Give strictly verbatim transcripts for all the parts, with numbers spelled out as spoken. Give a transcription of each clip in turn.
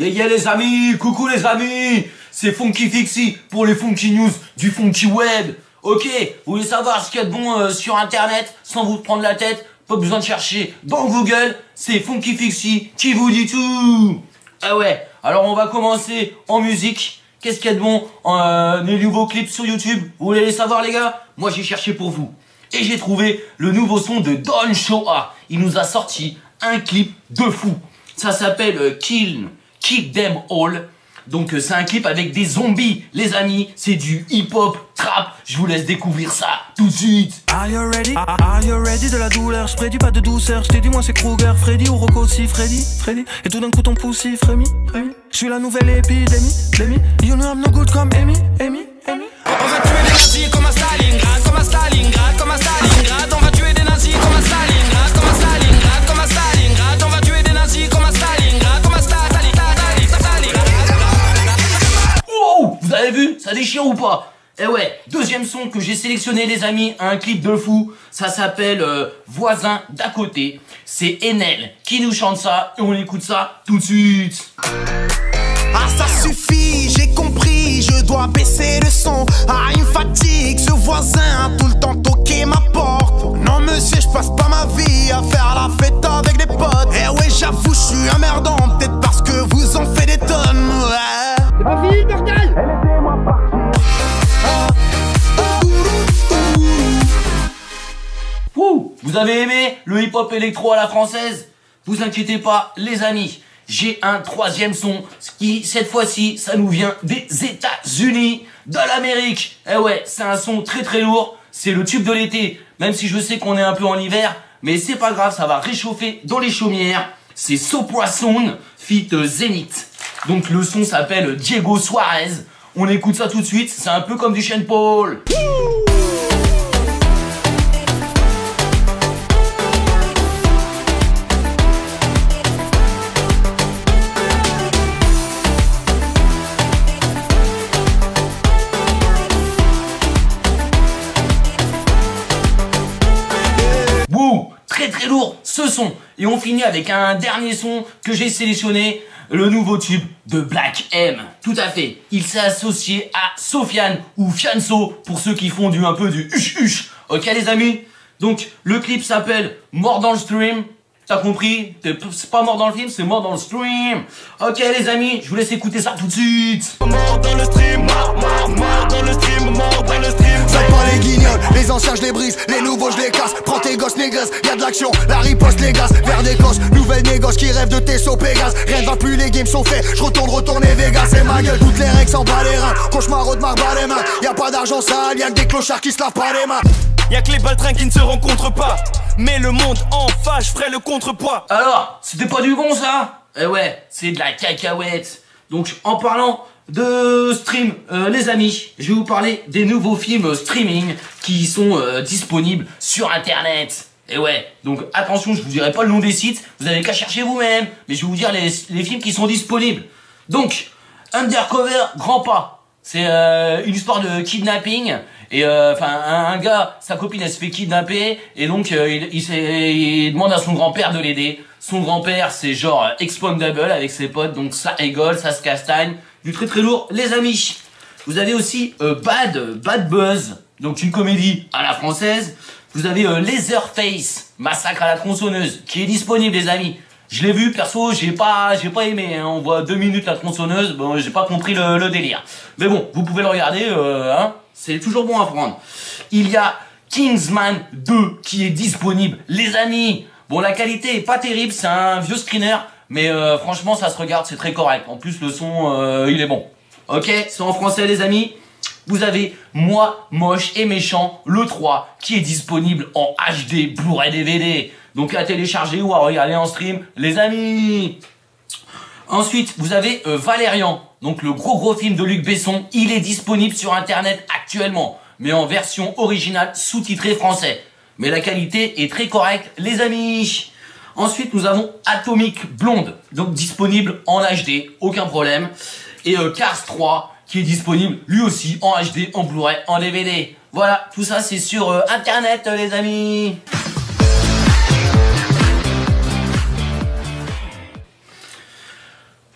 Yeah, yeah les amis, coucou les amis, c'est Funky Fixie pour les Funky News du Funky Web. Ok, vous voulez savoir ce qu'il y a de bon euh, sur internet sans vous prendre la tête? Pas besoin de chercher dans Google, c'est Funky Fixie qui vous dit tout. Ah ouais, alors on va commencer en musique. Qu'est-ce qu'il y a de bon euh, les nouveaux clips sur YouTube? Vous voulez les savoir les gars? Moi j'ai cherché pour vous. Et j'ai trouvé le nouveau son de Don Shoah. Il nous a sorti un clip de fou. Ça s'appelle euh, Kill, Kill Them All. Donc euh, c'est un clip avec des zombies, les amis. C'est du hip-hop, trap. Je vous laisse découvrir ça tout de suite. Are you ready? Are you ready? De la douleur, je prédis pas de douceur. Je t'ai dit moi c'est Kruger, Freddy ou Rocco aussi, Freddy, Freddy. Et tout d'un coup ton poussif, Rémi, Rémi. Je suis la nouvelle épidémie, Demi. You know I'm no good comme Amy, Amy, Amy. On va tuer des nazis comme à Stalingrad, comme à Stalingrad, comme à Stalingrad. On va tuer des nazis comme à Stalingrad, comme à Stalingrad, comme à Stalingrad. On va tuer des nazis comme à Stalingrad, comme à Stalingrad, Stalingrad. Wow, vous avez vu? Ça déchire ou pas? Eh ouais, deuxième son que j'ai sélectionné les amis, un clip de fou, ça s'appelle euh, Voisin d'à côté. C'est Enel qui nous chante ça et on écoute ça tout de suite. Ah ça suffit, j'ai compris, je dois baisser le son. Ah il me fatigue, ce voisin a tout le temps toqué ma porte. Non monsieur, je passe pas ma vie à faire la fête avec des potes. Eh ouais j'avoue, je suis un merdant, peut-être parce que vous en faites des tonnes. Ouais. C'est pas fini bordel. Laissez-moi partir. Ouh, vous avez aimé le hip-hop électro à la française? Vous inquiétez pas les amis, j'ai un troisième son qui cette fois-ci ça nous vient des États-Unis, de l'Amérique. Eh ouais, c'est un son très très lourd, c'est le tube de l'été, même si je sais qu'on est un peu en hiver, mais c'est pas grave, ça va réchauffer dans les chaumières. C'est Sopoisson feat Zénith. Donc le son s'appelle Diego Suarez. On écoute ça tout de suite, c'est un peu comme du Sean Paul. Très très lourd ce son. Et on finit avec un dernier son que j'ai sélectionné, le nouveau tube de Black M. Tout à fait, il s'est associé à Sofiane ou Fianso pour ceux qui font du un peu du huch huch. Ok les amis? Donc le clip s'appelle Mort dans le stream. T'as compris? C'est pas mort dans le film, c'est mort dans le stream. Ok les amis, je vous laisse écouter ça tout de suite. Mort dans le stream, mort, mort, mort dans le stream, mort dans le stream. Faites pas les guignols, les anciens je les brise, les nouveaux je les casse. Prends tes gosses négresse, y'a de l'action, la riposte les gaz. Vers des gosses, nouvelle négoce qui rêvent de tes sauts Pégase. Rien ne va plus, les games sont faits, je retourne retourner Vegas. C'est ma gueule, toutes les règles s'en bat les reins. Cauchemar de marre les mains, y'a pas d'argent sale, y'a que des clochards qui se lavent pas les mains. Y'a que les baltrins qui ne se rencontrent pas. Mais le monde en face, je ferai le contrepoids. Alors, c'était pas du bon ça? Eh ouais, c'est de la cacahuète. Donc en parlant de stream, euh, les amis, je vais vous parler des nouveaux films streaming qui sont euh, disponibles sur internet. Et ouais, donc attention, je vous dirai pas le nom des sites, vous avez qu'à chercher vous-même, mais je vais vous dire les, les films qui sont disponibles. Donc, Undercover Grand Pas, c'est euh, une histoire de kidnapping. Et enfin, euh, un, un gars, sa copine, elle se fait kidnapper, et donc euh, il, il, il demande à son grand-père de l'aider. Son grand-père, c'est genre euh, expandable avec ses potes, donc ça rigole, ça se castagne. Du très très lourd, les amis. Vous avez aussi euh, Bad, Bad Buzz, donc une comédie à la française. Vous avez euh, Leatherface, Massacre à la tronçonneuse, qui est disponible, les amis. Je l'ai vu, perso, j'ai pas, j'ai pas aimé, hein. On voit deux minutes la tronçonneuse, bon, j'ai pas compris le, le délire. Mais bon, vous pouvez le regarder, euh, hein. C'est toujours bon à prendre. Il y a Kingsman deux qui est disponible. Les amis, bon la qualité est pas terrible, c'est un vieux screener, mais euh, franchement ça se regarde, c'est très correct. En plus le son, euh, il est bon. Ok, c'est en français les amis. Vous avez Moi, Moche et Méchant, le trois, qui est disponible en H D, Blu-ray D V D. Donc à télécharger ou à regarder en stream, les amis. Ensuite, vous avez euh, Valérian, donc le gros gros film de Luc Besson. Il est disponible sur internet actuellement, mais en version originale sous-titrée français. Mais la qualité est très correcte, les amis. Ensuite, nous avons Atomic Blonde, donc disponible en H D, aucun problème. Et euh, Cars trois, qui est disponible lui aussi en H D, en Blu-ray, en D V D. Voilà, tout ça c'est sur euh, internet, les amis.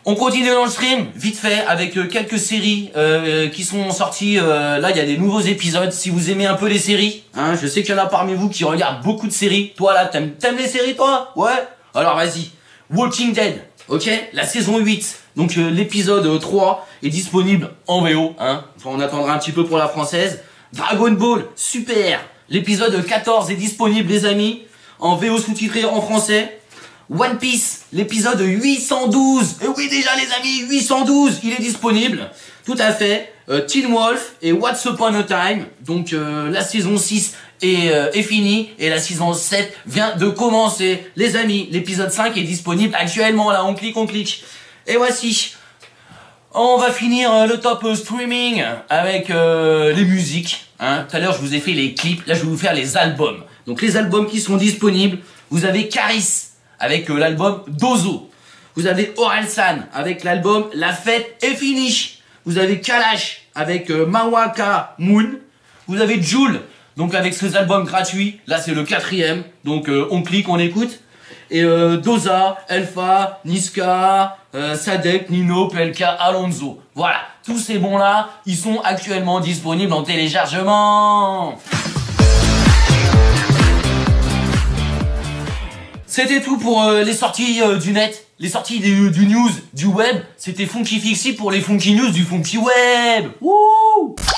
On continue dans le stream, vite fait, avec euh, quelques séries euh, qui sont sorties. Euh, là, il y a des nouveaux épisodes. Si vous aimez un peu les séries, hein, je sais qu'il y en a parmi vous qui regardent beaucoup de séries. Toi, là, t'aimes t'aimes les séries, toi? Ouais. Alors, vas-y. Walking Dead, ok? La saison huit. Donc, euh, l'épisode trois est disponible en V O. Hein. Enfin, on attendra un petit peu pour la française. Dragon Ball, super. L'épisode quatorze est disponible, les amis, en V O sous-titré en français. One Piece, l'épisode huit cent douze. Et oui, déjà les amis, huit cent douze, il est disponible. Tout à fait. Euh, Teen Wolf et What's Upon a Time. Donc euh, la saison six est, euh, est finie et la saison sept vient de commencer. Les amis, l'épisode cinq est disponible actuellement. Là, on clique, on clique. Et voici. On va finir euh, le top euh, streaming avec euh, les musiques. Hein. Tout à l'heure, je vous ai fait les clips. Là, je vais vous faire les albums. Donc les albums qui sont disponibles. Vous avez Caris avec euh, l'album Dozo. Vous avez Orelsan avec l'album La Fête est finie. Vous avez Kalash avec euh, Mawaka Moon. Vous avez Jul, donc avec ses albums gratuits. Là, c'est le quatrième. Donc, euh, on clique, on écoute. Et euh, Doza, Elfa, Niska, euh, Sadek, Nino, P L K, Alonso. Voilà, tous ces bons-là, ils sont actuellement disponibles en téléchargement. C'était tout pour euh, les sorties euh, du net, les sorties du, du news, du web. C'était Funky Fixie pour les Funky News du Funky Web. Wouh!